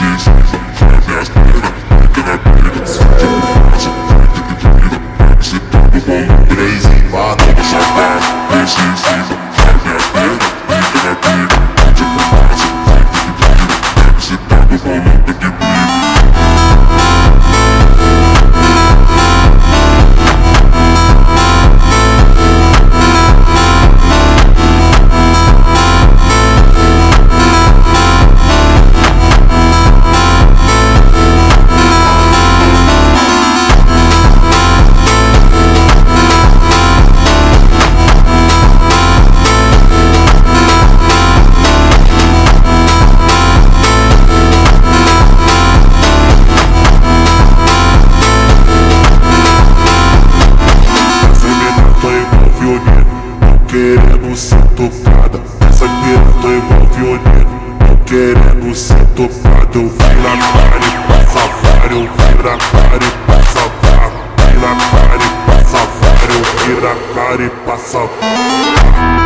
Querendo ser tocada, essa piranha é igual violino. Não querendo ser tocada, eu viro a cara e passa vara. Eu viro a cara e passa vara. Viro a cara e passa vara. Eu viro a cara e passa vara.